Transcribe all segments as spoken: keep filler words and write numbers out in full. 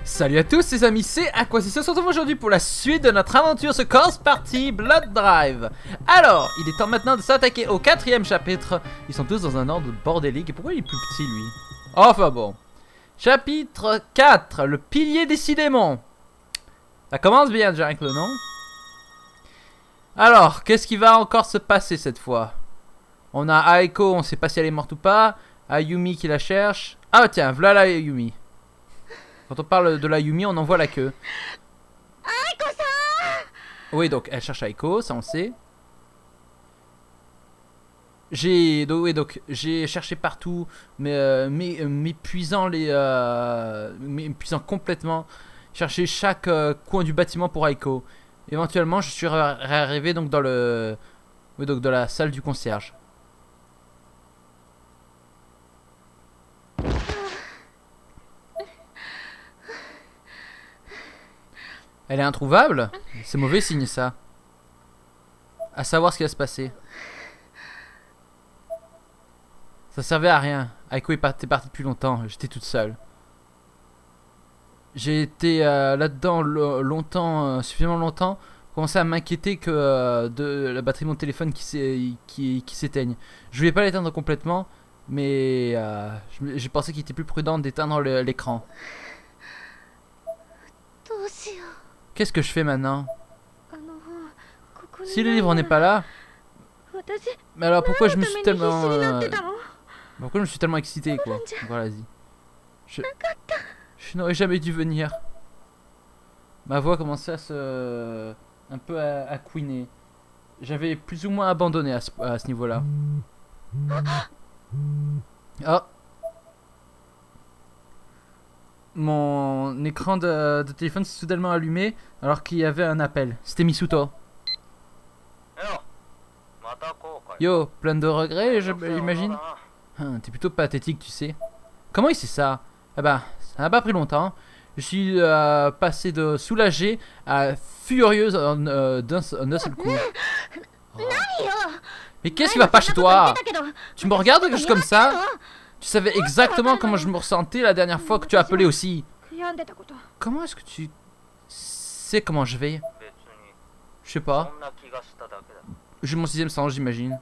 Salut à tous les amis, c'est Aquasis. On se retrouve aujourd'hui pour la suite de notre aventure ce Course Party Blood Drive. Alors, il est temps maintenant de s'attaquer au quatrième chapitre. Ils sont tous dans un ordre bordélique. Et pourquoi il est plus petit lui? Enfin bon. Chapitre quatre, le pilier des six démons. Ça commence bien déjà avec le nom. Alors, qu'est-ce qui va encore se passer cette fois? On a Aiko, on sait pas si elle est morte ou pas. Ayumi qui la cherche. Ah tiens, voilà Ayumi. Quand on parle de la Yumi, on en voit la queue. Oui, donc elle cherche Aiko, ça on sait. J'ai donc, oui, donc j'ai cherché partout, mais euh, m'épuisant les, euh, m'épuisant complètement. Chercher chaque euh, coin du bâtiment pour Aiko. Éventuellement, je suis arrivé donc dans le, oui, donc dans la salle du concierge. Elle est introuvable? C'est mauvais signe ça. À savoir ce qui va se passer. Ça servait à rien. Aiko est partie parti depuis longtemps. J'étais toute seule. J'ai été euh, là-dedans longtemps, euh, suffisamment longtemps, pour commencer à m'inquiéter que euh, de la batterie de mon téléphone qui s'éteigne. Qui, qui Je voulais pas l'éteindre complètement, mais euh, j'ai pensé qu'il était plus prudent d'éteindre l'écran. Qu'est-ce que je fais maintenant? Si le livre n'est pas là, mais alors pourquoi je me suis tellement euh, pourquoi je me suis tellement excité quoi? Voilà, vas-y. Je, je n'aurais jamais dû venir. Ma voix commençait à se un peu à, à couiner. J'avais plus ou moins abandonné à ce, à ce niveau-là. Oh. Mon écran de, de téléphone s'est soudainement allumé alors qu'il y avait un appel. C'était Misuto. Yo, plein de regrets, j'imagine. Hum, T'es plutôt pathétique, tu sais. Comment il sait ça? Eh ben, ça n'a pas pris longtemps. Je suis euh, passé de soulagé à furieuse euh, d'un seul coup. Oh. Mais qu'est-ce qui va pas chez toi? Tu me regardes juste comme ça? Tu savais exactement comment je me ressentais la dernière fois que tu as appelé aussi. Comment est-ce que tu sais comment je vais? Je sais pas. J'ai mon sixième sens, j'imagine.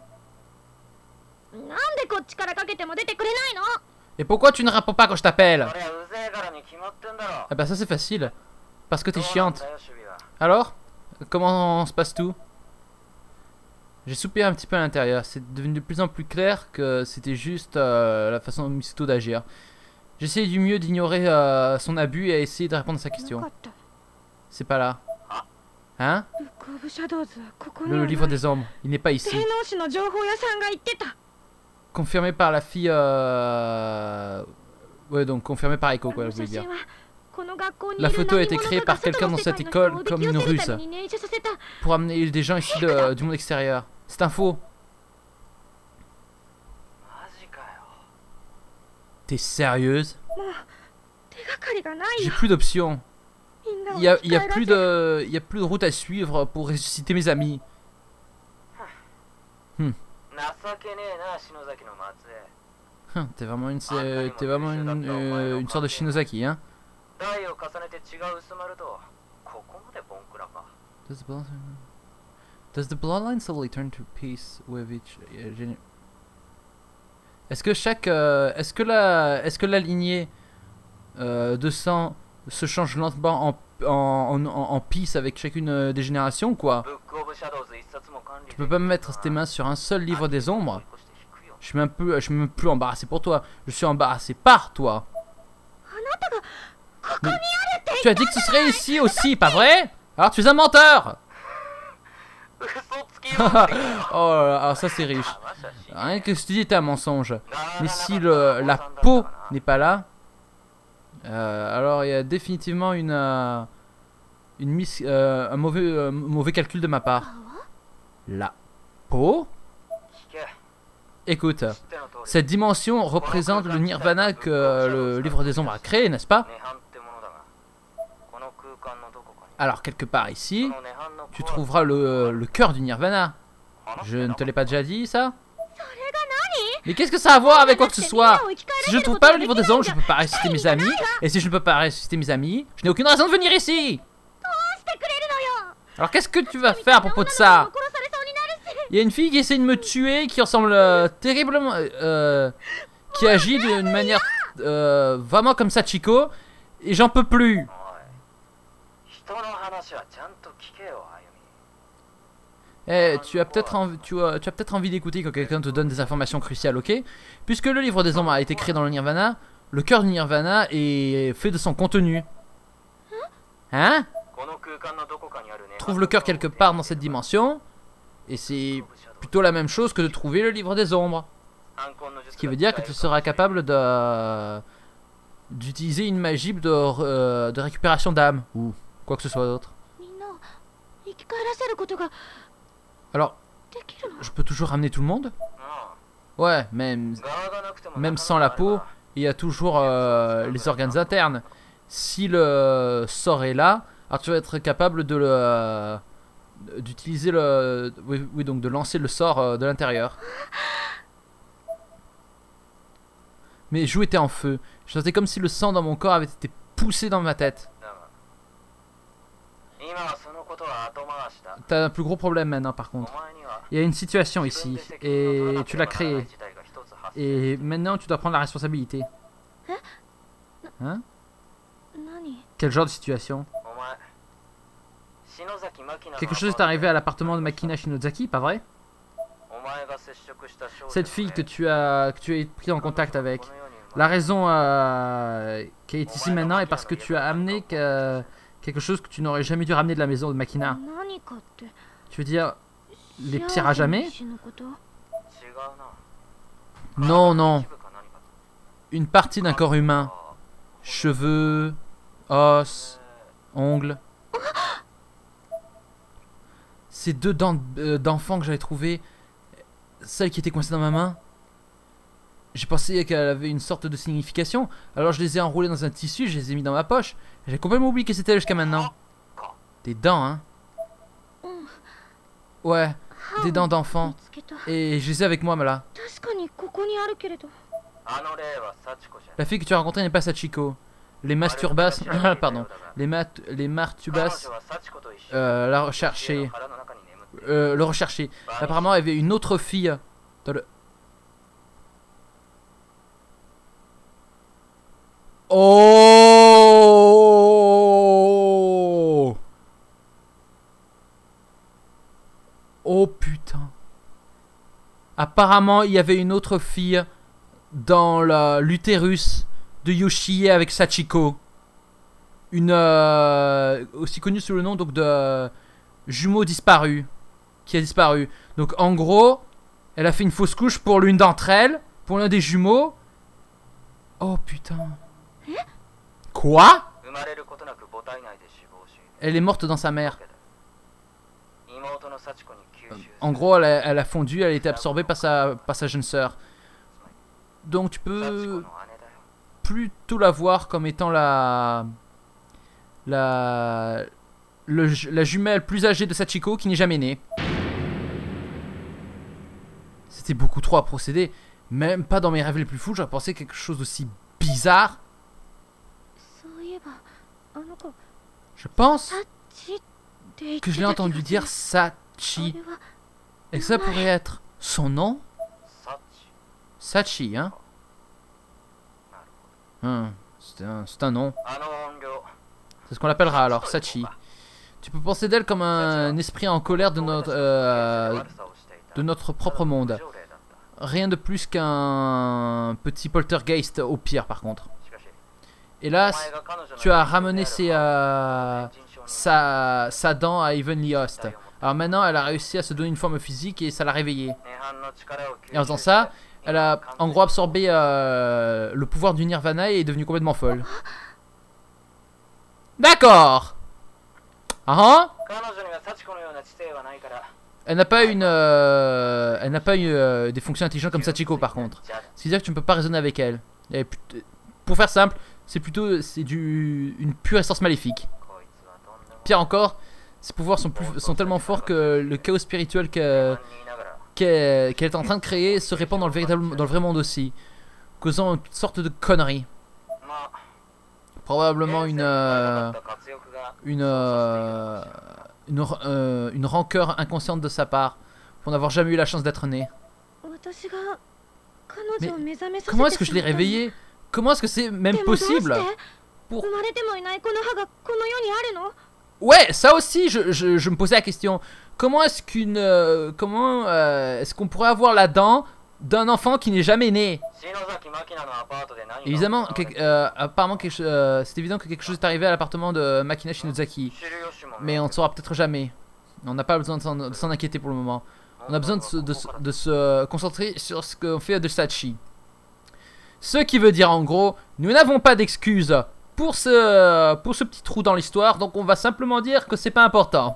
Et pourquoi tu ne réponds pas quand je t'appelle? Eh ben ça c'est facile. Parce que t'es chiante. Alors? Comment se passe tout? J'ai soupiré un petit peu à l'intérieur. C'est devenu de plus en plus clair que c'était juste euh, la façon de Misuto d'agir. J'ai essayé du mieux d'ignorer euh, son abus et à essayer de répondre à sa question. C'est pas là. Hein? Le, le livre des ombres. Il n'est pas ici. Confirmé par la fille... Euh... Ouais, donc confirmé par Aiko, quoi, je voulais dire. La photo a été créée par quelqu'un dans cette école comme une ruse pour amener des gens ici de, du monde extérieur. C'est un faux. T'es sérieuse? J'ai plus d'options. Il y a, y a plus de, y a plus de route à suivre pour ressusciter mes amis. Hmm. Hum, t'es vraiment une, t'es vraiment une, euh, une sorte de Shinozaki, hein? Does the, blood... Does the bloodline slowly turn to peace with each uh, Est-ce que chaque euh, est-ce que la est-ce que la lignée euh, de sang se change lentement en en, en, en peace avec chacune des générations, quoi? Tu peux pas me mettre tes mains sur un seul livre des ombres? Je suis même peu, je suis même plus embarrassé pour toi. Je suis embarrassé par toi. Mais tu as dit que ce serait ici aussi, pas vrai? Alors tu es un menteur. Oh là là, alors ça c'est riche. Rien que ce que tu dis est un mensonge. Mais si le, la peau n'est pas là, euh, alors il y a définitivement une, euh, une miss, euh, un mauvais, euh, mauvais calcul de ma part. La peau? Écoute, cette dimension représente le nirvana que le livre des ombres a créé, n'est-ce pas? Alors, quelque part ici, tu trouveras le, le cœur du nirvana. Je ne te l'ai pas déjà dit, ça? Mais qu'est-ce que ça a à voir avec quoi que ce soit? Si je ne trouve pas le livre des ombres, je ne peux pas ressusciter mes amis. Et si je ne peux pas ressusciter mes amis, je n'ai aucune raison de venir ici. Alors qu'est-ce que tu vas faire à propos de ça? Il y a une fille qui essaie de me tuer, qui ressemble euh, terriblement... Euh, qui agit d'une manière euh, vraiment comme Sachiko. Et j'en peux plus. Eh, tu as peut-être envie, tu as, tu as peut-être envie d'écouter quand quelqu'un te donne des informations cruciales, ok? Puisque le livre des ombres a été créé dans le Nirvana, le cœur du Nirvana est fait de son contenu. Hein? Trouve le cœur quelque part dans cette dimension, et c'est plutôt la même chose que de trouver le livre des ombres. Ce qui veut dire que tu seras capable de d'utiliser une magie de, euh, de récupération d'âme, ou quoi que ce soit d'autre. Alors, je peux toujours ramener tout le monde? Ouais, même, même sans la peau, il y a toujours euh, les organes internes. Si le sort est là, alors tu vas être capable de le euh, d'utiliser le oui, oui donc de lancer le sort euh, de l'intérieur. Mes joues étaient en feu. Je sentais comme si le sang dans mon corps avait été poussé dans ma tête. T'as un plus gros problème maintenant par contre. Il y a une situation ici et tu l'as créée. Et maintenant tu dois prendre la responsabilité. Hein? Quel genre de situation? Quelque chose est arrivé à l'appartement de Makina Shinozaki, pas vrai? Cette fille que tu as, que tu as pris en contact avec. La raison euh, qui est ici maintenant est parce que tu as amené que, quelque chose que tu n'aurais jamais dû ramener de la maison de Makina. Tu veux dire les pires à jamais? Non, non. Une partie d'un corps humain. Cheveux, os, ongles. Ces deux dents d'enfant que j'avais trouvées, celle qui était coincée dans ma main, j'ai pensé qu'elle avait une sorte de signification. Alors je les ai enroulées dans un tissu, je les ai mis dans ma poche. J'ai complètement oublié que c'était jusqu'à maintenant. Des dents, hein. Ouais, des dents d'enfant. Et je les ai avec moi, là. La fille que tu as rencontrée n'est pas Sachiko. Les masturbas, pardon, les mat, les martubas, euh, la rechercher, euh, le rechercher. Apparemment, il y avait une autre fille dans le. Oh! Oh putain! Apparemment, il y avait une autre fille dans l'utérus de Yoshie avec Sachiko. Une euh, aussi connue sous le nom donc de euh, jumeau disparu, qui a disparu. Donc en gros, elle a fait une fausse couche pour l'une d'entre elles, pour l'un des jumeaux. Oh putain. Quoi? Elle est morte dans sa mère. En gros, elle a, elle a fondu, elle a été absorbée par sa, par sa jeune sœur. Donc tu peux plutôt la voir comme étant la la le, la jumelle plus âgée de Sachiko qui n'est jamais née. C'était beaucoup trop à procéder. Même pas dans mes rêves les plus fous, j'aurais pensé quelque chose d'aussi bizarre. Je pense que je l'ai entendu dire Sachi. Et que ça pourrait être son nom? Sachi, hein? Hum, c'est un, c'est un nom. C'est ce qu'on l'appellera alors, Sachi. Tu peux penser d'elle comme un esprit en colère de notre, euh, de notre propre monde. Rien de plus qu'un petit poltergeist au pire par contre. Hélas, tu as ramené ses, euh, sa, sa dent à Evenly Host. Alors maintenant, elle a réussi à se donner une forme physique et ça l'a réveillée. Et en faisant ça, elle a en gros absorbé euh, le pouvoir du Nirvana et est devenue complètement folle. D'accord. Ah ah. Elle n'a pas une, euh, elle n'a pas eu euh, des fonctions intelligentes comme Sachiko par contre. Ce qui veut dire que tu ne peux pas raisonner avec elle. Et pour faire simple, c'est plutôt c'est du une pure essence maléfique. Pire encore, ses pouvoirs sont, plus, sont tellement forts que le chaos spirituel qu'elle qu'elle qu'elle est en train de créer se répand dans le, véritable, dans le vrai monde aussi, causant toutes sortes de conneries. Probablement une euh, une euh, une, euh, une rancœur inconsciente de sa part pour n'avoir jamais eu la chance d'être né. Mais comment est-ce que je l'ai réveillé? Comment est-ce que c'est même possible? Pour... Ouais, ça aussi, je, je, je me posais la question. Comment est-ce qu'une, euh, comment euh, est-ce qu'on pourrait avoir la dent d'un enfant qui n'est jamais né? Évidemment, euh, apparemment, euh, c'est évident que quelque chose est arrivé à l'appartement de Makina Shinozaki, mais on ne saura peut-être jamais. On n'a pas besoin de s'en inquiéter pour le moment. On a besoin de se, de, de se concentrer sur ce qu'on fait de Sachi. Ce qui veut dire en gros, nous n'avons pas d'excuses pour ce, pour ce petit trou dans l'histoire, donc on va simplement dire que c'est pas important.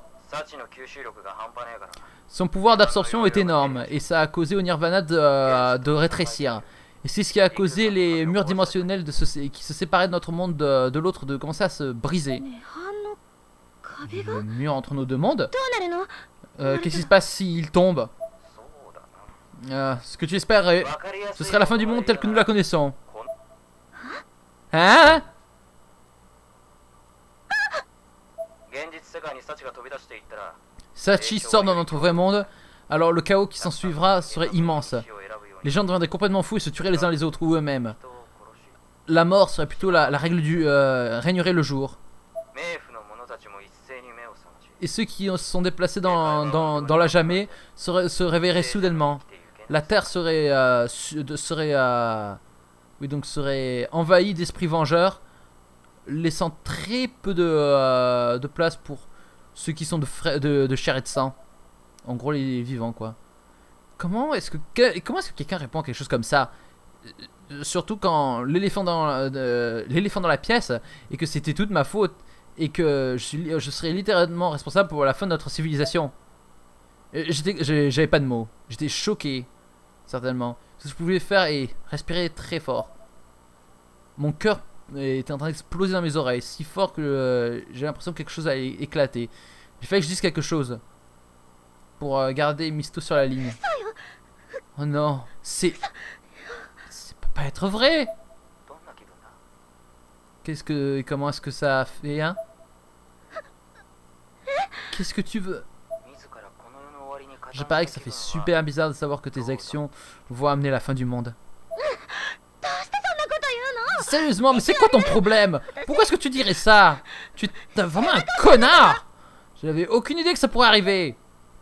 Son pouvoir d'absorption est énorme et ça a causé au Nirvana de, de rétrécir. Et c'est ce qui a causé les murs dimensionnels de se, qui se séparaient de notre monde de, de l'autre de commencer à se briser. Le mur entre nos deux mondes. Euh, Qu'est-ce qui se passe s'il tombe? euh, Ce que tu espérais, ce serait la fin du monde tel que nous la connaissons. Hein? Sachi sort dans notre vrai monde, alors le chaos qui s'en suivra serait immense. Les gens deviendraient complètement fous et se tueraient les uns les autres ou eux-mêmes. La mort serait plutôt la, la règle du euh, régnerait le jour. Et ceux qui se sont déplacés dans, dans, dans la jamais se, se réveilleraient soudainement. La terre serait, euh, serait, euh, oui, donc serait envahie d'esprits vengeurs, laissant très peu de, euh, de place pour ceux qui sont de, de, de chair et de sang. En gros, les vivants, quoi. Comment est-ce que, que comment est-ce que quelqu'un répond à quelque chose comme ça? Surtout quand l'éléphant dans, euh, l'éléphant dans la pièce et que c'était toute ma faute. Et que je, suis, je serais littéralement responsable pour la fin de notre civilisation. J'avais pas de mots. J'étais choqué, certainement. Ce que je pouvais faire est respirer très fort. Mon cœur était en train d'exploser dans mes oreilles, si fort que euh, j'ai l'impression que quelque chose allait éclater. Il fallait que je dise quelque chose pour euh, garder Misto sur la ligne. Oh non, c'est... Ça peut pas être vrai. Qu'est-ce que... Comment est-ce que ça a fait, hein? Qu'est-ce que tu veux? Je parie que ça fait super bizarre de savoir que tes actions vont amener la fin du monde. Sérieusement, mais c'est quoi ton problème? Pourquoi est-ce que tu dirais ça? Tu es vraiment un connard! J'avais aucune idée que ça pourrait arriver.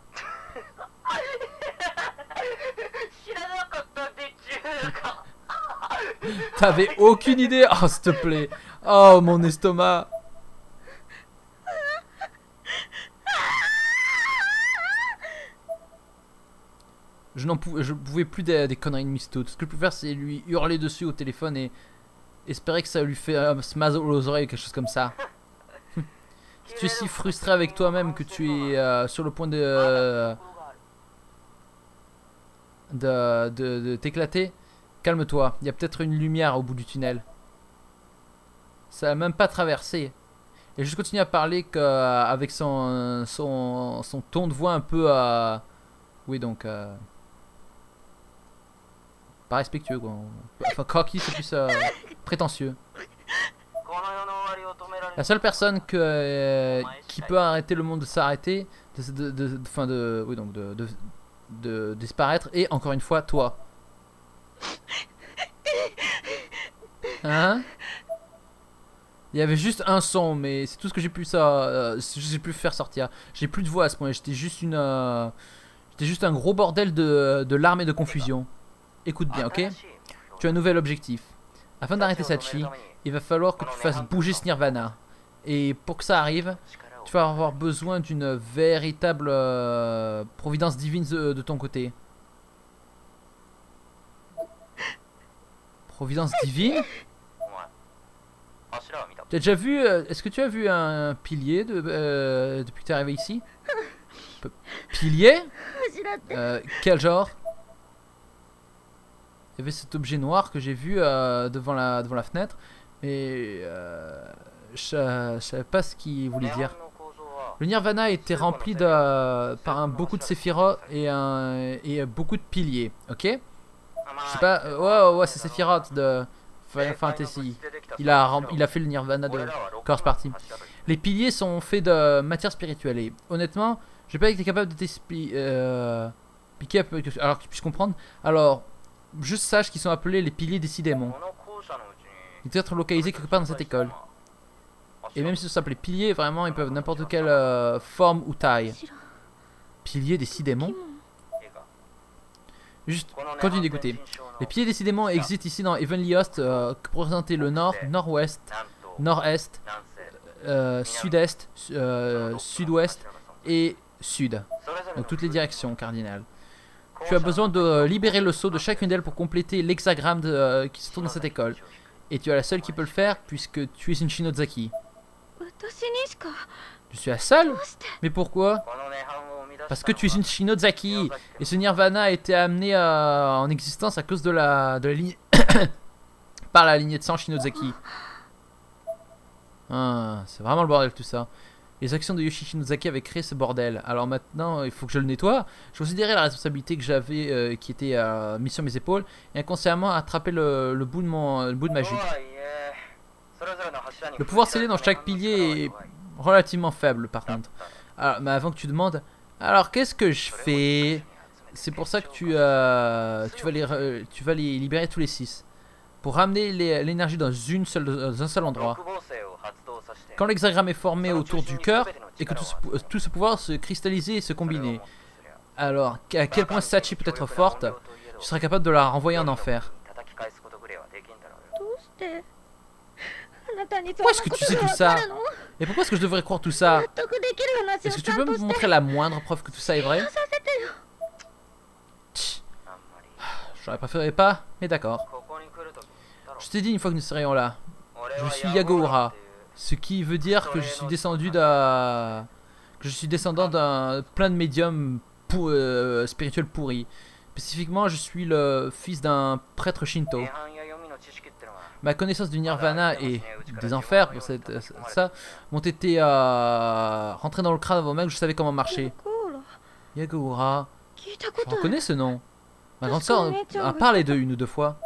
T'avais aucune idée? Oh, s'il te plaît. Oh, mon estomac. Je n'en pouvais, je pouvais plus des, des conneries de Misto. Tout ce que je peux faire, c'est lui hurler dessus au téléphone et espérer que ça lui fait euh, se maser aux oreilles ou quelque chose comme ça. Si tu es si frustré avec toi-même que tu es euh, sur le point de euh, de, de, de t'éclater, calme-toi. Il y a peut-être une lumière au bout du tunnel. Ça n'a même pas traversé. Et je continue à parler qu'avec son, son, son ton de voix un peu... Euh, oui, donc... Euh, pas respectueux, quoi. Enfin, cocky, c'est plus euh, prétentieux. La seule personne que, euh, qui peut arrêter le monde de s'arrêter, de, de, de, de, fin de, oui, donc de, de, de, de disparaître, et encore une fois, toi. Hein? Il y avait juste un son, mais c'est tout ce que j'ai pu ça, euh, j'ai pu faire sortir. J'ai plus de voix à ce point. J'étais juste une, euh, j'étais juste un gros bordel de, de larmes et de confusion. Écoute bien, ok? Tu as un nouvel objectif. Afin d'arrêter Sachi, il va falloir que tu fasses bouger ce Nirvana. Et pour que ça arrive, tu vas avoir besoin d'une véritable euh, providence divine de, de ton côté. Providence divine? Tu as déjà vu, euh, est-ce que tu as vu un pilier de, euh, depuis que tu es arrivé ici? P Pilier? euh, Quel genre? Il y avait cet objet noir que j'ai vu euh, devant, la, devant la fenêtre. Et euh, je ne savais pas ce qu'il voulait dire. Le Nirvana était rempli de, par un, beaucoup de séphiroth et, un, et beaucoup de piliers, ok? Je sais pas, euh, ouais, ouais, c'est Sephiroth de Final Fantasy. Il a, il a fait le Nirvana de Course Party. Les piliers sont faits de matière spirituelle et honnêtement, j'ai pas été capable de t'expliquer, euh, alors que tu puisses comprendre. Alors, juste sache qu'ils sont appelés les piliers des six démons. Ils doivent être localisés quelque part dans cette école. Et même si ça s'appelle piliers, vraiment, ils peuvent n'importe quelle euh, forme ou taille. Piliers des six démons? Juste, continue d'écouter. Les piliers des six démons existent ici dans Heavenly Host, euh, pour représenter le nord, nord-ouest, nord-est, euh, sud-est, euh, sud-ouest et sud. Donc toutes les directions cardinales. Tu as besoin de libérer le sceau de chacune d'elles pour compléter l'hexagramme euh, qui se trouve dans cette école. Et tu es la seule qui peut le faire puisque tu es une Shinozaki. Tu suis la seule? Mais pourquoi? Parce que tu es une Shinozaki. Et ce Nirvana a été amené euh, en existence à cause de la, de la lignée... par la lignée de sang Shinozaki. Ah, c'est vraiment le bordel tout ça. Les actions de Yoshi Shinozaki avaient créé ce bordel. Alors maintenant, il faut que je le nettoie. Je considérais la responsabilité que j'avais, euh, qui était euh, mise sur mes épaules, et inconsciemment attraper le, le bout de mon, le bout de ma jupe. Le pouvoir scellé dans chaque pilier est relativement faible, par contre. Alors, mais avant que tu demandes, alors qu'est-ce que je fais? C'est pour ça que tu, euh, tu vas les, euh, tu vas les libérer tous les six, pour ramener l'énergie dans une seule, dans un seul endroit. Quand l'hexagramme est formé autour du cœur et que tout ce, tout ce pouvoir se cristalliser et se combiner, alors à quel point Sachi peut être forte, tu seras capable de la renvoyer en enfer. Pourquoi est-ce que tu sais tout ça? Et pourquoi est-ce que je devrais croire tout ça? Est-ce que tu peux me montrer la moindre preuve que tout ça est vrai? J'aurais préféré pas, mais d'accord. Je t'ai dit une fois que nous serions là. Je suis Yagura. Ce qui veut dire que je suis descendu d'un... que je suis descendant d'un plein de médiums pour, euh, spirituels pourris. Spécifiquement, je suis le fils d'un prêtre Shinto. Ma connaissance du Nirvana et des enfers, pour cette, ça, m'ont été euh, rentrés dans le crâne avant même que je savais comment marcher. Yagura. Je reconnais ce nom. Ma grande soeur a parlé d'eux une ou deux fois.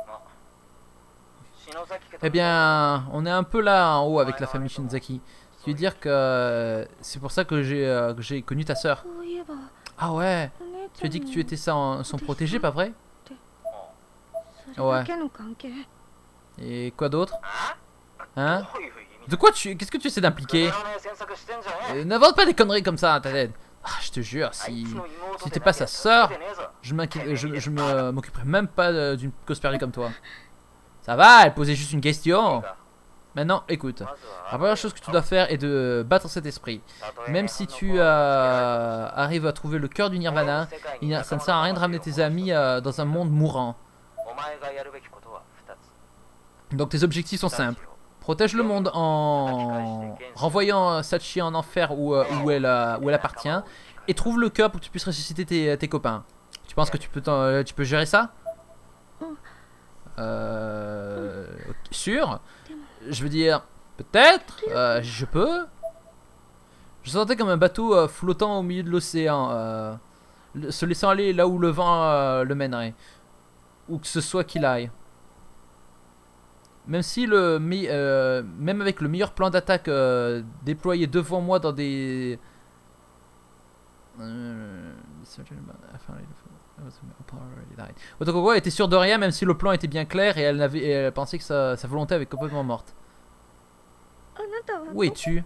Eh bien, on est un peu là en haut avec la famille Shinozaki. Ce qui veut dire que euh, c'est pour ça que j'ai euh, que connu ta soeur. Ah ouais. Tu as dit que tu étais son, son protégé, pas vrai? Ouais. Et quoi d'autre? Hein? De quoi tu... Qu'est-ce que tu essaies d'impliquer? euh, N'invente pas des conneries comme ça, ta tête. Ah, je te jure, si... Si t'es pas sa soeur, je m'inquiète... Je, je me m'occuperai même pas d'une gosse perdue comme toi. Ça va, elle posait juste une question. Maintenant, écoute. La première chose que tu dois faire est de battre cet esprit. Même si tu euh, arrives à trouver le cœur du Nirvana, il a, ça ne sert à rien de ramener tes amis euh, dans un monde mourant. Donc tes objectifs sont simples. Protège le monde en renvoyant Sachi en enfer où, euh, où, elle, euh, où elle appartient. Et trouve le cœur pour que tu puisses ressusciter tes, tes copains. Tu penses que tu peux, tu peux gérer ça? Euh... Sûr? Je veux dire, peut-être, euh, je peux. Je sentais comme un bateau euh, flottant au milieu de l'océan, euh, se laissant aller là où le vent euh, le mènerait. Où que ce soit qu'il aille. Même si le euh, même avec le meilleur plan d'attaque euh, déployé devant moi dans des... Euh, Otoko était sûre de rien, même si le plan était bien clair et elle, avait, et elle pensait que sa, sa volonté avait complètement morte. Où es-tu?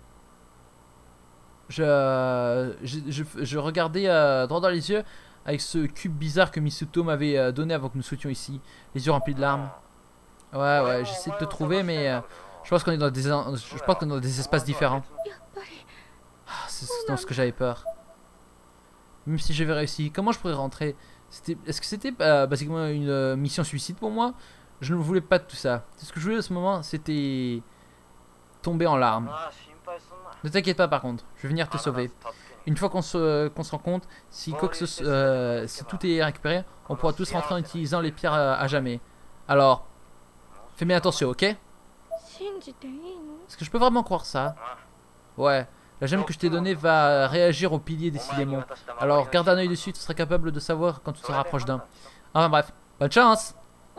je, je, je, je regardais euh, droit dans les yeux avec ce cube bizarre que Misuto m'avait euh, donné avant que nous souhaitions ici, les yeux remplis de larmes. Ouais, ouais, j'essaie de te trouver, mais euh, je pense qu'on est dans des, je pense qu'on est dans des espaces différents. Ah, c'est dans ce que j'avais peur. Même si j'avais réussi, comment je pourrais rentrer? Est-ce que c'était euh, basiquement une euh, mission suicide pour moi? Je ne voulais pas de tout ça. Ce que je voulais à ce moment, c'était tomber en larmes. Ne t'inquiète pas par contre, je vais venir te sauver. Une fois qu'on se, qu'on se rend compte, si, quoi que ce, euh, si tout est récupéré, on pourra tous rentrer en utilisant les pierres à, à jamais. Alors, fais bien attention, ok? Est-ce que je peux vraiment croire ça? Ouais. La gemme que je t'ai donnée va réagir au pilier décidément. Alors garde un œil dessus, tu seras capable de savoir quand tu te rapproches d'un. Enfin bref, bonne chance.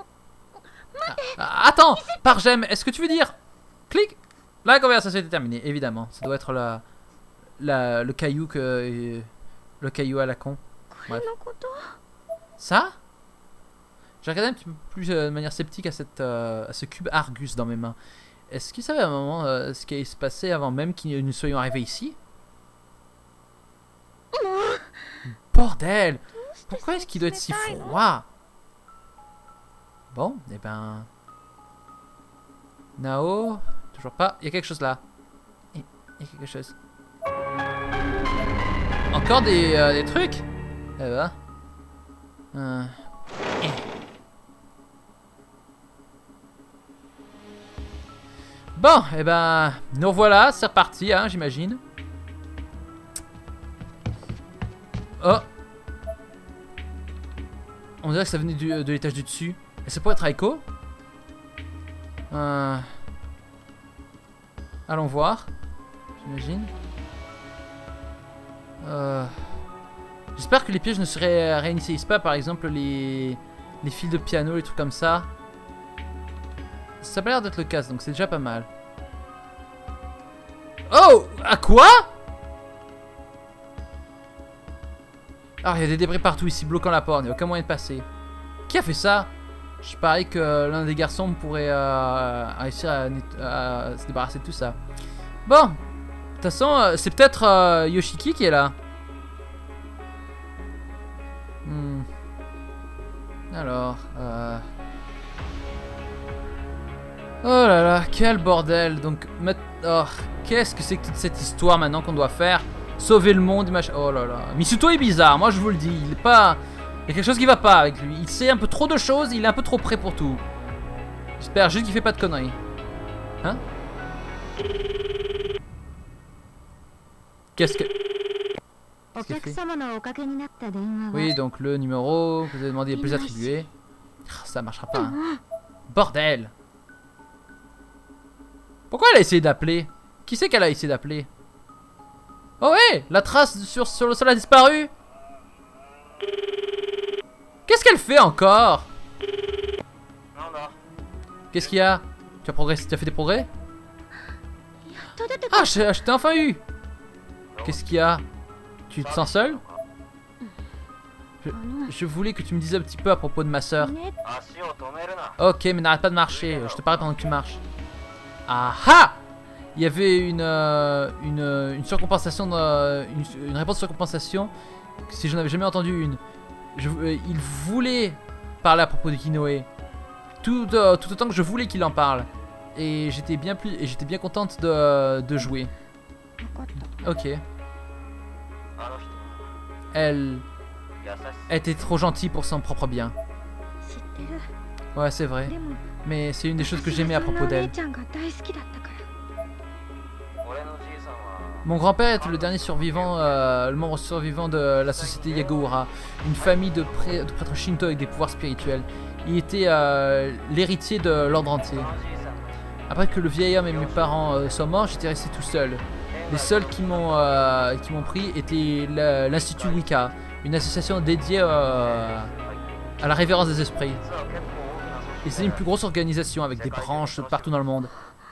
Ah, attends, par gemme, est-ce que tu veux dire? Clic. La conversation est terminée, évidemment. Ça doit être la, la, le caillou que... Le caillou à la con. Bref. Ça? J'ai regardé un petit peu plus euh, de manière sceptique à, cette, euh, à ce cube Argus dans mes mains. Est-ce qu'il savait à un moment euh, ce qui allait se passer avant même que nous soyons arrivés ici? Bordel! Pourquoi est-ce qu'il doit être si froid? Bon, et eh ben... Nao... Toujours pas. Il y a quelque chose là. Il y a quelque chose. Encore des, euh, des trucs? Eh ben... Euh... Bon, et eh ben, nous revoilà, c'est reparti, hein, j'imagine. Oh. On dirait que ça venait du, de l'étage du dessus. Et ça pourrait être Aiko. Euh... Allons voir, j'imagine. Euh... J'espère que les pièges ne se ré réinitialisent pas, par exemple les... les fils de piano, les trucs comme ça. Ça a pas l'air d'être le cas, donc c'est déjà pas mal. Oh! À quoi? Ah, il y a des débris partout ici, bloquant la porte, il n'y a aucun moyen de passer. Qui a fait ça? Je parie que l'un des garçons pourrait euh, réussir à, à se débarrasser de tout ça. Bon, de toute façon, c'est peut-être euh, Yoshiki qui est là. Hmm. Alors, euh... oh là là, quel bordel. Donc, oh, qu'est-ce que c'est que toute cette histoire maintenant qu'on doit faire? Sauver le monde, machin. Oh là là. Misuto est bizarre, moi je vous le dis. Il est pas... Il y a quelque chose qui va pas avec lui. Il sait un peu trop de choses, il est un peu trop prêt pour tout. J'espère juste qu'il fait pas de conneries. Hein? Qu'est-ce que... Qu'est-ce qu'il fait? Oui, donc le numéro que vous avez demandé est plus attribué. Ça marchera pas. Hein. Bordel! Pourquoi elle a essayé d'appeler? Qui c'est qu'elle a essayé d'appeler? Oh ouais! La trace sur, sur le sol a disparu! Qu'est-ce qu'elle fait encore? Qu'est-ce qu'il y a? Tu as progressé? Tu as fait des progrès? Ah, je, je t'ai enfin eu! Qu'est-ce qu'il y a? Tu te sens seul? je, je voulais que tu me dises un petit peu à propos de ma soeur. Ok, mais n'arrête pas de marcher. Je te parle pendant que tu marches. Ah ah! Il y avait une, euh, une, une surcompensation, de, une, une réponse de surcompensation. Si je n'en avais jamais entendu une. Je, euh, il voulait parler à propos de Kinoe. Tout, euh, tout autant que je voulais qu'il en parle. Et j'étais bien plus, et j'étais bien contente de, de jouer. Ok. Elle, elle était trop gentille pour son propre bien. Ouais, c'est vrai. Mais c'est une des choses que j'aimais à propos d'elle. Mon grand-père était le dernier survivant, euh, le membre survivant de la société Yagura, une famille de, prê de prêtres shinto avec des pouvoirs spirituels. Il était euh, l'héritier de l'ordre entier. Après que le vieil homme et mes parents euh, soient morts, j'étais resté tout seul. Les seuls qui m'ont euh, qui m'ont pris étaient l'Institut Wicca, une association dédiée euh, à la révérence des esprits. Et c'est une plus grosse organisation avec des branches partout dans le monde.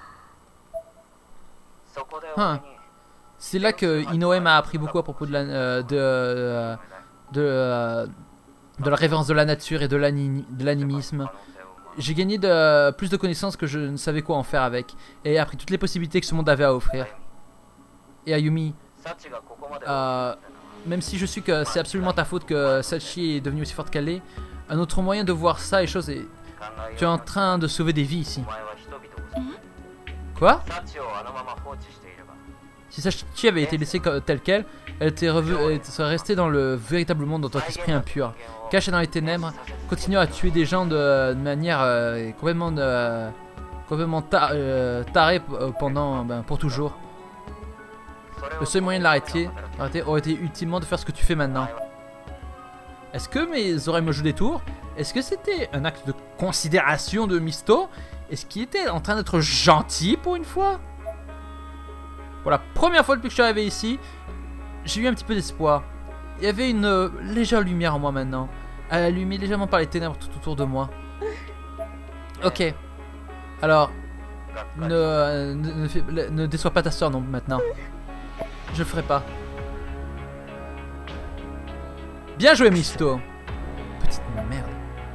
Hein. C'est là que Inoue m'a appris beaucoup à propos de la, euh, de, euh, de, euh, de la révérence de la nature et de l'animisme. J'ai gagné de, plus de connaissances que je ne savais quoi en faire avec. Et appris toutes les possibilités que ce monde avait à offrir. Et Ayumi, euh, même si je suis que c'est absolument ta faute que Sachi est devenue aussi forte qu'elle est, un autre moyen de voir ça et chose est... Tu es en train de sauver des vies ici. Quoi? Si Sachi avait été laissée telle qu'elle, elle était restée dans le véritable monde en tant qu'esprit impur, cachée dans les ténèbres, continuant à tuer des gens de, de manière euh, complètement, euh, complètement ta, euh, tarée pendant, ben, pour toujours. Le seul moyen de l'arrêter aurait été ultimement de faire ce que tu fais maintenant. Est-ce que mes oreilles me jouent des tours? Est-ce que c'était un acte de considération de Misto? Est-ce qu'il était en train d'être gentil pour une fois? Pour la première fois depuis que je suis arrivé ici, j'ai eu un petit peu d'espoir. Il y avait une euh, légère lumière en moi maintenant. Allumée légèrement par les ténèbres tout autour de moi. Ok. Alors, ne, euh, ne, ne, fais, ne déçois pas ta soeur non maintenant. Je le ferai pas. Bien joué, Misto. Petite merde.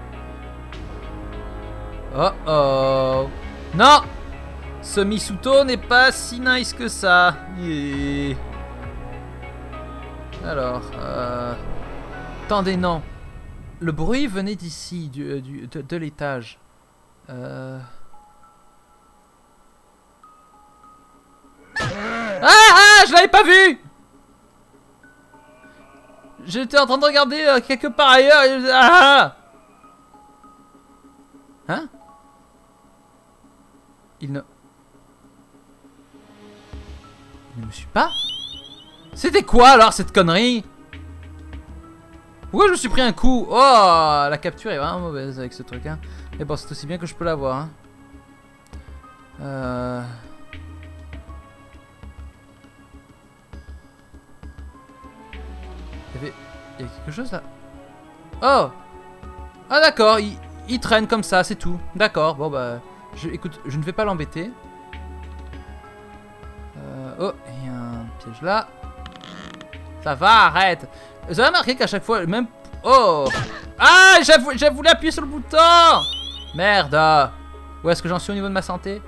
Oh oh. Non. Ce Misuto n'est pas si nice que ça. Yeah. Alors, euh... attendez, non. Le bruit venait d'ici, du, du, de, de l'étage. Euh... Ah ah, je l'avais pas vu. J'étais en train de regarder euh, quelque part ailleurs. Et... Ah. Hein? Il ne... Il ne me suit pas? C'était quoi alors cette connerie? Pourquoi je me suis pris un coup? Oh, la capture est vraiment mauvaise avec ce truc, hein. Mais bon, c'est aussi bien que je peux l'avoir, hein. Euh... Il y avait... Il y a quelque chose là? Oh! Ah d'accord, il... il traîne comme ça, c'est tout. D'accord, bon bah... Je... Écoute, je ne vais pas l'embêter. Euh... Oh, il y a un piège là. Ça va, arrête. Vous avez remarqué qu'à chaque fois, même... Oh! Ah, j'ai voulu appuyer sur le bouton. Merde. Où est-ce que j'en suis au niveau de ma santé?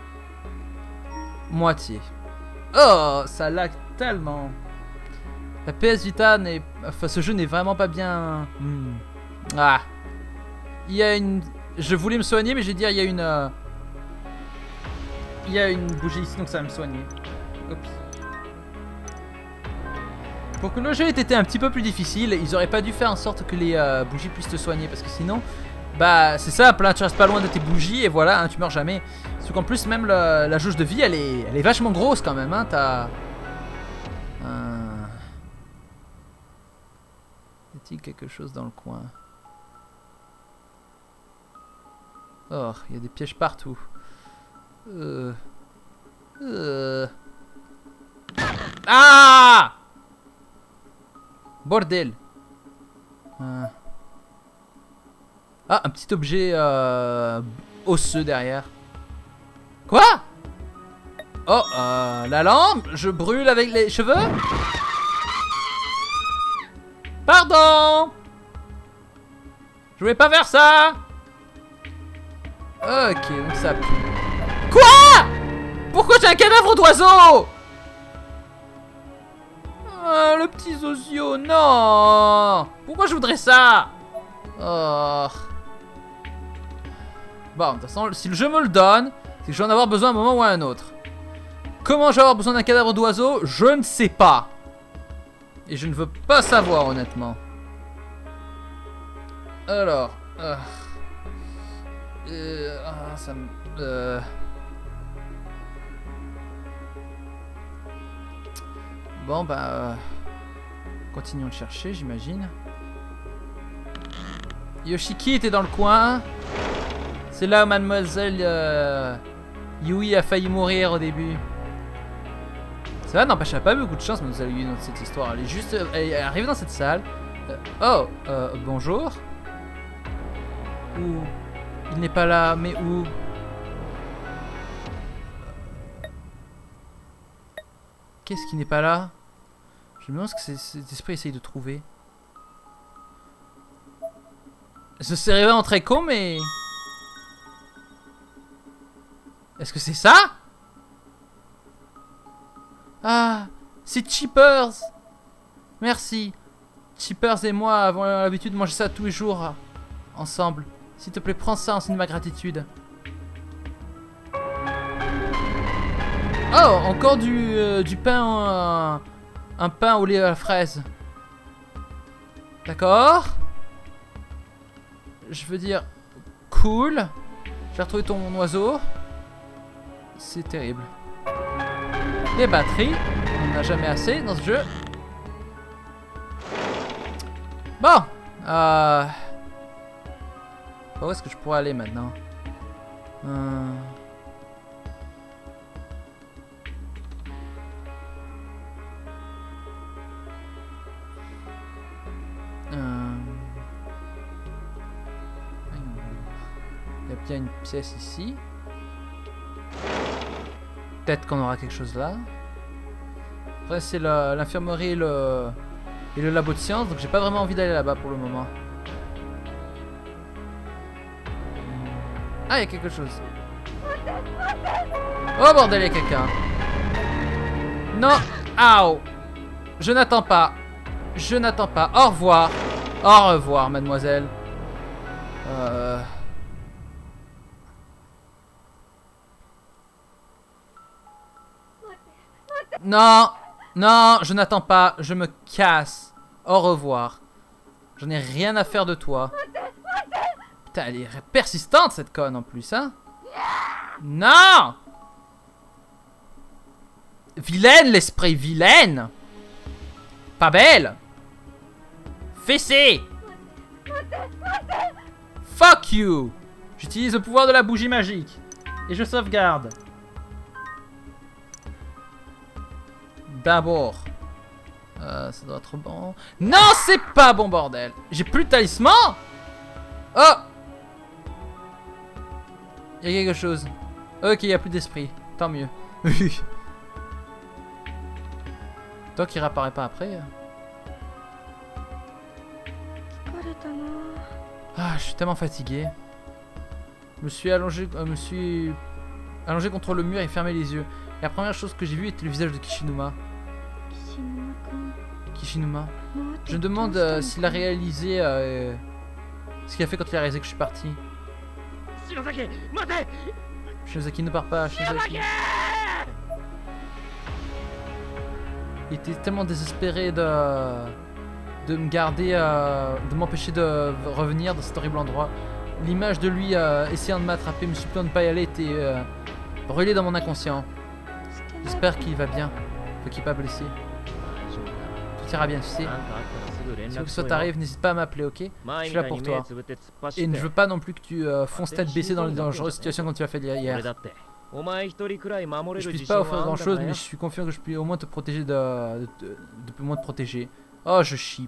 Moitié. Oh, ça lag tellement. La P S Vita n'est... Enfin, ce jeu n'est vraiment pas bien... Hmm. Ah. Il y a une... Je voulais me soigner, mais j'ai dit, il y a une... Euh... Il y a une bougie ici, donc ça va me soigner. Oups. Pour que le jeu ait été un petit peu plus difficile, ils auraient pas dû faire en sorte que les euh, bougies puissent te soigner. Parce que sinon, bah c'est ça, plein, tu restes pas loin de tes bougies et voilà, hein, tu meurs jamais. Sauf qu'en plus, même le, la jauge de vie, elle est, elle est vachement grosse quand même. Hein, t'as... Euh... Y a-t-il quelque chose dans le coin? Oh, il y a des pièges partout. Euh... Euh... Ah! Bordel. euh... Ah, un petit objet euh... osseux derrière. Quoi? Oh, euh, la lampe. Je brûle avec les cheveux. Pardon. Je voulais pas faire ça. Ok, donc ça pue. Quoi? Pourquoi j'ai un cadavre d'oiseau? Oh, le petit Zozio, non. Pourquoi je voudrais ça? Oh. Bon, de toute façon, si le jeu me le donne, c'est que je vais en avoir besoin à un moment ou à un autre. Comment je vais avoir besoin d'un cadavre d'oiseau? Je ne sais pas. Et je ne veux pas savoir, honnêtement. Alors... Euh, euh, ah, ça me... Euh... Bon, bah... Euh, continuons de chercher, j'imagine. Yoshiki était dans le coin. C'est là où mademoiselle euh, Yui a failli mourir au début. Ça va, n'empêche, elle n'a pas eu beaucoup de chance, mademoiselle Yui, dans cette histoire. Elle est juste... Elle est arrivée dans cette salle. Euh, oh, euh, bonjour. Où? Il n'est pas là, mais où? Qu'est-ce qui n'est pas là? Je me demande ce que cet esprit essaye de trouver. Ce serait vraiment très con, mais... Est-ce que c'est ça? Ah, c'est Cheapers. Merci. Cheapers et moi avons l'habitude de manger ça tous les jours. Ensemble. S'il te plaît, prends ça en signe de ma gratitude. Oh, encore du, euh, du pain... Euh, un pain au lait à la fraise. D'accord. Je veux dire... Cool. J'ai retrouvé ton oiseau. C'est terrible. Des batteries. On n'en a jamais assez dans ce jeu. Bon. Euh... Où est-ce que je pourrais aller maintenant? euh... Euh... Il y a bien une pièce ici. Peut-être qu'on aura quelque chose là. Après c'est l'infirmerie et le... et le labo de science, donc j'ai pas vraiment envie d'aller là-bas pour le moment. Ah, il y a quelque chose. Oh bordel, il y a quelqu'un. Non. Aouh. Je n'attends pas. Je n'attends pas. Au revoir. Au revoir, mademoiselle. Euh... Non. Non, je n'attends pas. Je me casse. Au revoir. J'en ai rien à faire de toi. Putain, elle est persistante cette conne en plus, hein. Non. Vilaine l'esprit, vilaine. Pas belle. Fessée. Fuck you. J'utilise le pouvoir de la bougie magique. Et je sauvegarde. D'abord. Euh, ça doit être bon. Non, c'est pas bon, bordel. J'ai plus de talisman. Oh. Il y a quelque chose. Ok, il n'y a plus d'esprit. Tant mieux. Tant qu'il réapparaît pas après. Ah, je suis tellement fatigué. Je me suis allongé, euh, me suis allongé contre le mur et fermé les yeux. Et la première chose que j'ai vue était le visage de Kishinuma. Kishinuma. Je me demande euh, s'il a réalisé euh, ce qu'il a fait quand il a réalisé que je suis parti. Shinozaki, ne pars pas, Shinozaki. Il était tellement désespéré de, de me garder, euh, de m'empêcher de revenir dans cet horrible endroit. L'image de lui euh, essayant de m'attraper, me suppliant de ne pas y aller, était euh, brûlée dans mon inconscient. J'espère qu'il va bien, qu'il n'est pas blessé. Tout ira bien, tu sais. Si quoi que ce soit t'arrive, n'hésite pas à m'appeler, ok? Je suis là pour toi. Et je veux pas non plus que tu euh, fonces tête baissée dans les dangereuses situations comme tu as fait hier. Je puisse pas offrir grand chose, mais je suis confiant que je puis au moins te protéger de, de, de, de, de moins te protéger. Oh, je chip.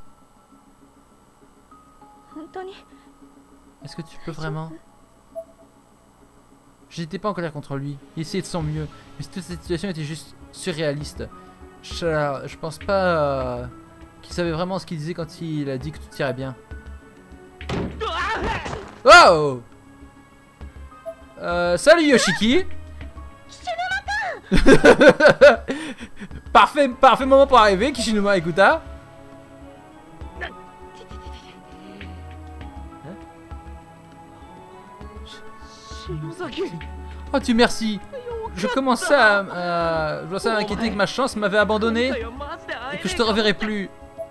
Est-ce que tu peux vraiment? J'étais pas en colère contre lui. Il essayait de son mieux, mais toute cette situation était juste surréaliste. Je, je pense pas euh, qu'il savait vraiment ce qu'il disait quand il a dit que tout irait bien. Oh. Euh, salut Yoshiki. Parfait, parfait moment pour arriver, Kishinuma Ikuta. Oh tu merci. Je commençais à, à, je commençais à m'inquiéter que ma chance m'avait abandonné et que je te reverrai plus.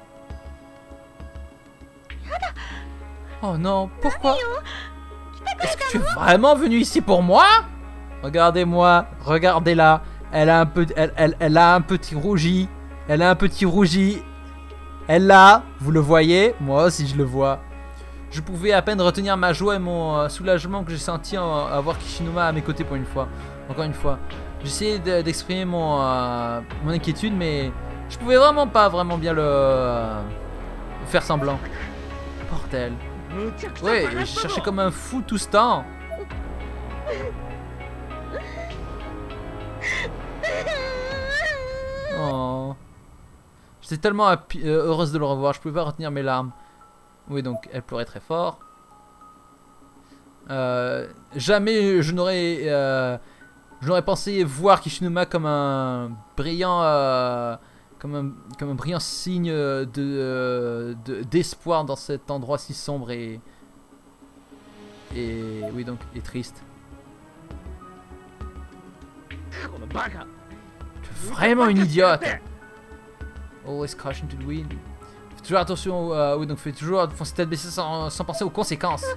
Oh non, pourquoi? Est-ce que tu es vraiment venu ici pour moi? Regardez-moi, regardez-la. Elle a un peu, elle, elle, elle a un petit rougi. Elle a un petit rougi. Elle l'a, vous le voyez? Moi aussi je le vois. Je pouvais à peine retenir ma joie et mon euh, soulagement que j'ai senti en, à voir Kishinuma à mes côtés pour une fois. Encore une fois. J'essayais d'exprimer mon, euh, mon inquiétude, mais je pouvais vraiment pas vraiment bien le euh, faire semblant. Bordel. Ouais, j'ai cherché comme un fou tout ce temps. Oh. J'étais tellement euh, heureuse de le revoir, je pouvais pas retenir mes larmes. Oui, donc elle pleurait très fort. Euh, jamais je n'aurais euh, je n'aurais pensé voir Kishinuma comme un brillant euh, comme un, comme un brillant signe de, de d'espoir dans cet endroit si sombre et et oui donc et triste. Tu es vraiment une idiote. Always caution to the wind. Fais toujours attention, euh, oui donc fais toujours foncer tête baissée sans, sans penser aux conséquences.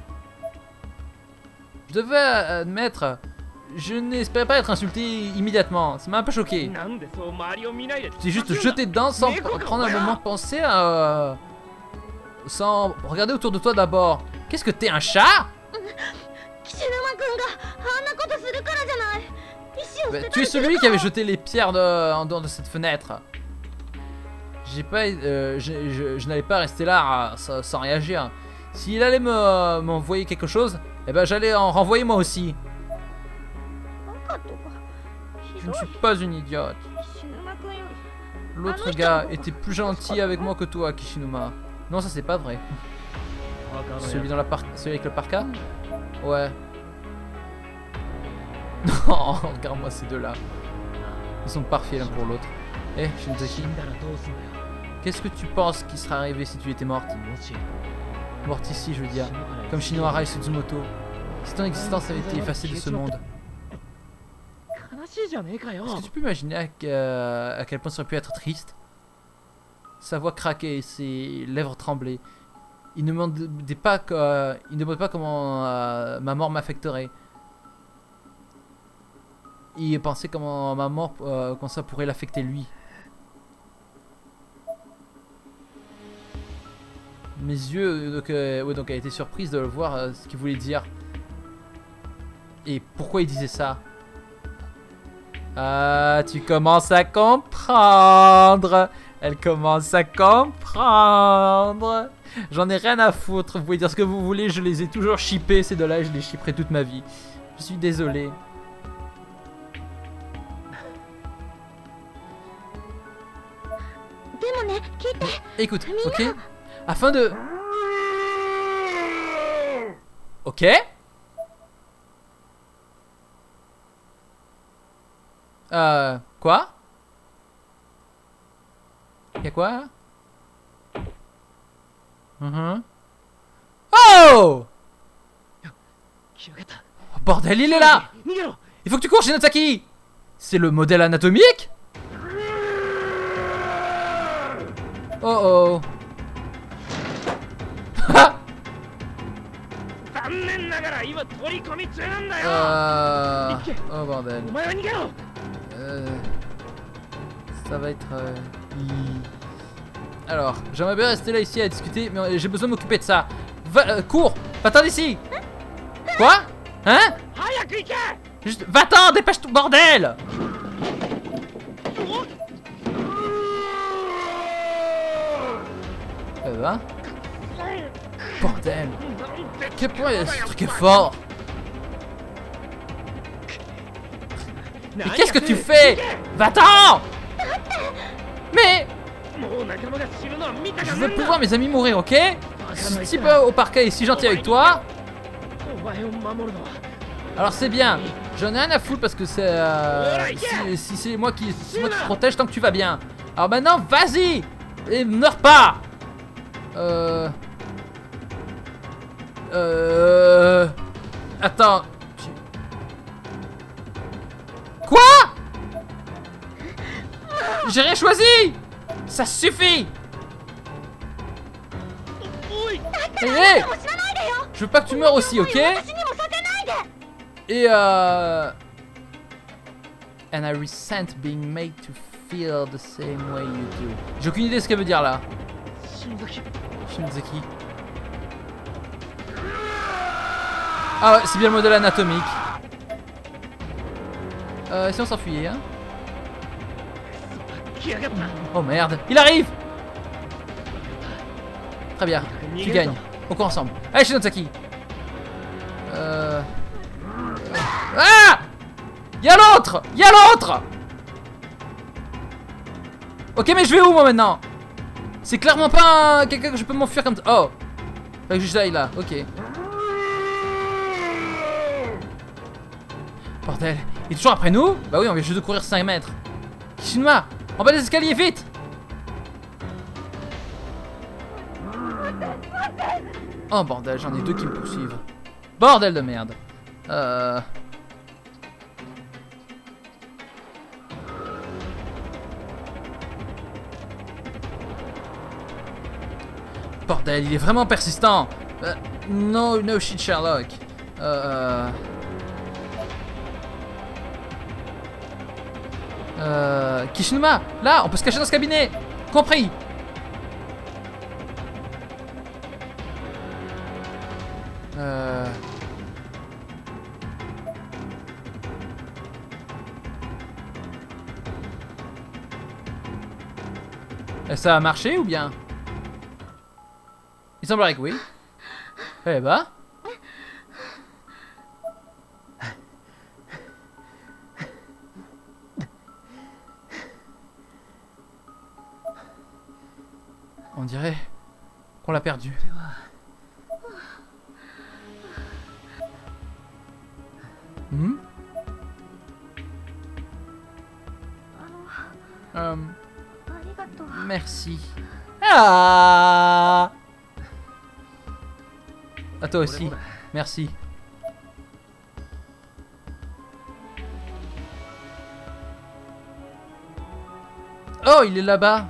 Je devais admettre, je n'espérais pas être insulté immédiatement, ça m'a un peu choqué. Tu t'es juste jeté dedans sans prendre un moment penser à... Euh, sans regarder autour de toi d'abord. Qu'est-ce que t'es, un chat? Bah, tu es celui qui avait jeté les pierres de, en dehors de cette fenêtre. J'ai pas, euh, je, je, je n'allais pas rester là sans, sans réagir. S'il allait me m'envoyer quelque chose, eh ben j'allais en renvoyer moi aussi. Je ne suis pas une idiote. L'autre gars était plus gentil avec moi que toi, Kishinuma. Non, ça c'est pas vrai. Celui dans la par... celui avec le parka? Ouais. Non, regarde-moi ces deux-là. Ils sont parfaits l'un pour l'autre. Eh, hey, Shinzaki, qu'est-ce que tu penses qui serait arrivé si tu étais morte? Morte ici, je veux dire. Comme Shinohara et Suzumoto. Si ton existence avait été effacée de ce monde. Est-ce que tu peux imaginer à, euh, à quel point ça aurait pu être triste? Sa voix craquait, ses lèvres tremblaient. Il ne me demandait pas, euh, il ne demandait pas comment euh, ma mort m'affecterait. Il pensait comment ma mort, euh, comment ça pourrait l'affecter lui. Mes yeux, donc, euh, ouais, donc elle a été surprise de le voir, euh, ce qu'il voulait dire. Et pourquoi il disait ça? Ah, tu commences à comprendre. Elle commence à comprendre. J'en ai rien à foutre. Vous pouvez dire ce que vous voulez. Je les ai toujours shippés. Ces deux-là, je les shipperai toute ma vie. Je suis désolé. Écoute, ok. Afin de... Ok. Euh... Quoi? Y'a quoi là? Mm-hmm. Oh! Oh bordel, il est là! Il faut que tu cours, Shinotaki! C'est le modèle anatomique? Oh oh! euh... Oh bordel. Euh... Ça va être... Euh... Alors, j'aimerais bien rester là ici à discuter, mais j'ai besoin de m'occuper de ça. Va, euh, cours! Va-t'en d'ici! Quoi? Hein? Juste, va-t'en, dépêche-toi, bordel! Euh, hein? Bordel! Quel point ce truc est fort! Mais qu'est-ce que tu fais? Va-t'en! Mais... Je veux plus voir mes amis mourir, ok? Si ce type au parquet est si gentil avec toi... Alors c'est bien, j'en ai rien à foutre parce que c'est... Euh, si si c'est moi qui si moi qui te protège tant que tu vas bien. Alors maintenant, vas-y! Et meurs pas! Euh... Euh... Attends... Tu... Quoi? J'ai rien choisi! Ça suffit! Hé hey, hey, je veux pas que tu meurs aussi, ok? Et euh... And I resent being made to feel the same way you do. J'ai aucune idée de ce qu'elle veut dire là. Shinzaki. Ah ouais, c'est bien le modèle anatomique. Euh, si on s'enfuyait, hein? Oh merde, il arrive! Très bien, tu gagnes. On court ensemble. Allez, Shinotaki. Euh... Ah! Y'a l'autre! Y'a l'autre! Ok, mais je vais où moi maintenant? C'est clairement pas un... quelqu'un que je peux m'enfuir comme ça. Oh! Faut que j'aille là, ok. Bordel, il est toujours après nous? Bah oui, on vient juste de courir cinq mètres. Kishinuma, en bas des escaliers, vite! Oh bordel, j'en ai deux qui me poursuivent. Bordel de merde. Euh... Bordel, il est vraiment persistant. Euh, no, no shit Sherlock. Euh... Euh... Kishinuma, là, on peut se cacher dans ce cabinet. Compris. Euh... Ça a marché ou bien? Il semblerait que oui. Eh bah. On dirait qu'on l'a perdu. Hmm? Euh, merci. Ah! À toi aussi. Merci. Oh, il est là-bas.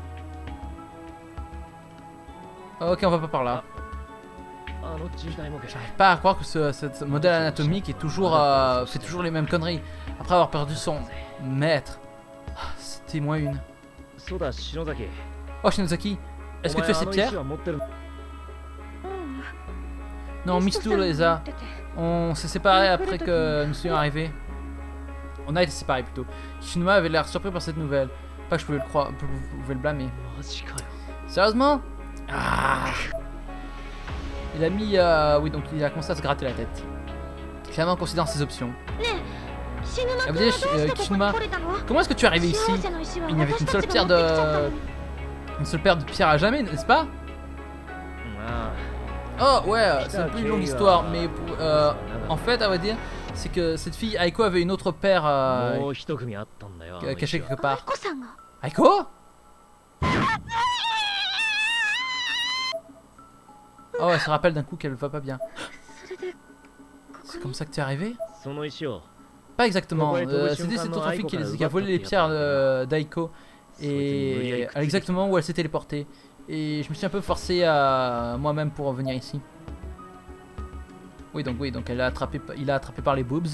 Ok, on va pas par là. J'arrive pas à croire que ce, ce, ce modèle anatomique est toujours, euh, fait toujours les mêmes conneries. Après avoir perdu son maître. C'était moins une. Oh, Shinozaki, est-ce que tu as ces pierres? Non, Mitsu les a. On s'est séparés après que nous soyons arrivés. On a été séparés plutôt. Kishinuma avait l'air surpris par cette nouvelle. Pas que je pouvais le croire, vous pouvez le blâmer. Sérieusement? Ah. Il a mis... Euh, oui, donc il a commencé à se gratter la tête. Clairement en considérant ses options. Ah, vous dites, euh, Kishinuma, comment est-ce que tu es arrivé ici? Il n'y avait qu'une seule pierre de... Une seule paire de pierres à jamais, n'est-ce pas? Oh ouais, c'est un peu une longue histoire, mais pour, euh, en fait, à vrai dire, c'est que cette fille, Aiko, avait une autre paire euh, cachée quelque part. Aiko? Oh, elle se rappelle d'un coup qu'elle va pas bien. C'est comme ça que tu es arrivé? Pas exactement, euh, c'était cette autre fille qui, qui a volé les pierres euh, d'Aiko et exactement où elle s'est téléportée. Et je me suis un peu forcé à moi-même pour venir ici. Oui, donc oui, donc elle a attrapé, il a attrapé par les boobs.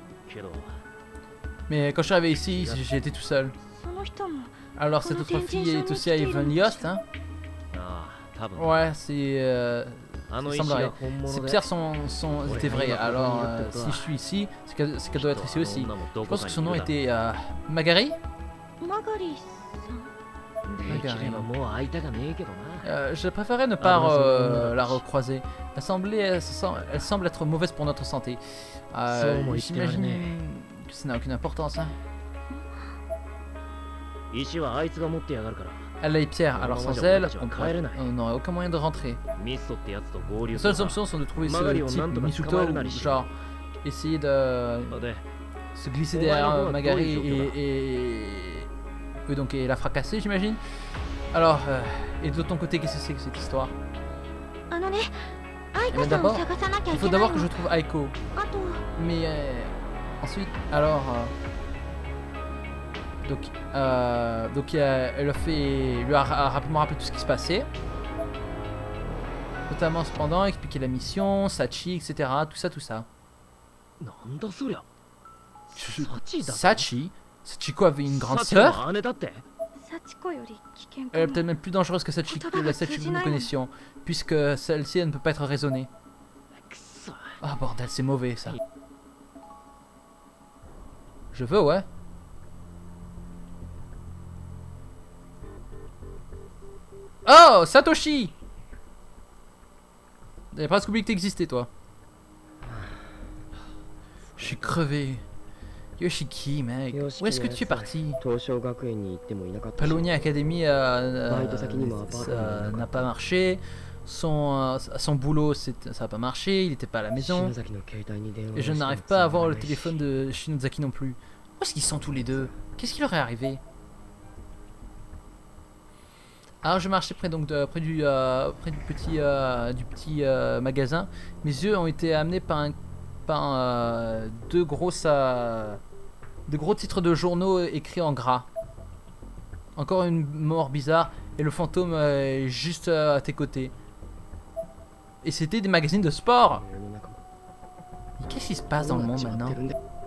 Mais quand je suis arrivé ici, j'ai été tout seul. Alors cette autre fille est aussi à Even Yost, hein? Ouais, c'est... Euh, il semblerait. Ces pierres sont, sont, étaient vraies, alors euh, si je suis ici, c'est qu'elle qu doit être ici aussi. Je pense que son nom était euh, Magari? Magari. Euh, je préférais ne pas euh, la recroiser. Elle, semblait, elle, elle semble être mauvaise pour notre santé. Euh, J'imagine que ça n'a aucune importance. Hein. Elle a les pierres, alors sans elle, on n'aurait aucun moyen de rentrer. Les seules options sont de trouver ce type Misuto ou genre essayer de se glisser derrière Magari et, et, et donc et la fracasser, j'imagine. Alors, euh, et de ton côté, qu'est-ce que c'est que cette histoire? Eh d'abord, il faut d'abord que je trouve Aiko. Mais euh, ensuite, alors, euh, donc, euh, donc euh, elle a fait, lui a, a rapidement rappelé tout ce qui se passait, notamment cependant expliquer la mission, Sachi, et cetera. Tout ça, tout ça. Sachi, Sachiko avait une grande sœur. Elle est peut-être même plus dangereuse que Sachiko, la Sachiko que nous connaissions, puisque celle-ci elle ne peut pas être raisonnée. Ah oh, bordel, c'est mauvais ça. Je veux, ouais. Oh, Satoshi! J'avais presque oublié que t'existais, toi. Je suis crevé. Yoshiki, mec, où est-ce que tu es parti? Paulownia Academy euh, euh, n'a pas marché. Son, euh, son boulot, ça n'a pas marché. Il n'était pas à la maison. Et je n'arrive pas à avoir le téléphone de Shinozaki non plus. Où est-ce qu'ils sont tous les deux? Qu'est-ce qui leur est arrivé? Alors je marchais près, donc, de, près, du, euh, près du petit, euh, du petit euh, magasin. Mes yeux ont été amenés par un par euh, deux grosses euh, de gros titres de journaux écrits en gras. Encore une mort bizarre et le fantôme euh, est juste euh, à tes côtés. Et c'était des magazines de sport. Qu'est-ce qui se passe dans le monde maintenant?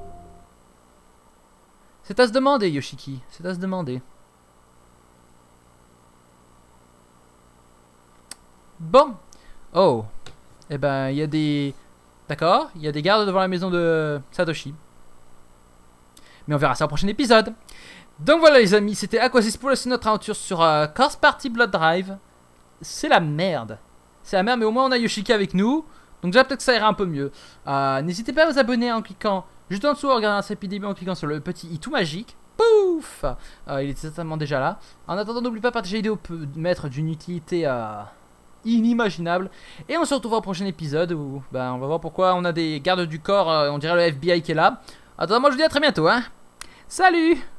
C'est à se demander, Yoshiki, c'est à se demander. Bon. Oh. Eh ben, il y a des... D'accord, il y a des gardes devant la maison de Satoshi. Mais on verra ça au prochain épisode. Donc voilà les amis, c'était Aquasis pour laisser notre aventure sur euh, Curse Party Blood Drive. C'est la merde. C'est la merde, mais au moins on a Yoshiki avec nous. Donc déjà peut-être que ça ira un peu mieux. euh, N'hésitez pas à vous abonner en cliquant juste en dessous, en regardant cette vidéo, en cliquant sur le petit i tout magique. Pouf, euh, il est certainement déjà là. En attendant, n'oublie pas de partager la vidéo, peut mettre d'une utilité euh, inimaginable. Et on se retrouve au prochain épisode où ben, on va voir pourquoi on a des gardes du corps, euh, on dirait le F B I qui est là. Attends, moi je vous dis à très bientôt hein. Salut!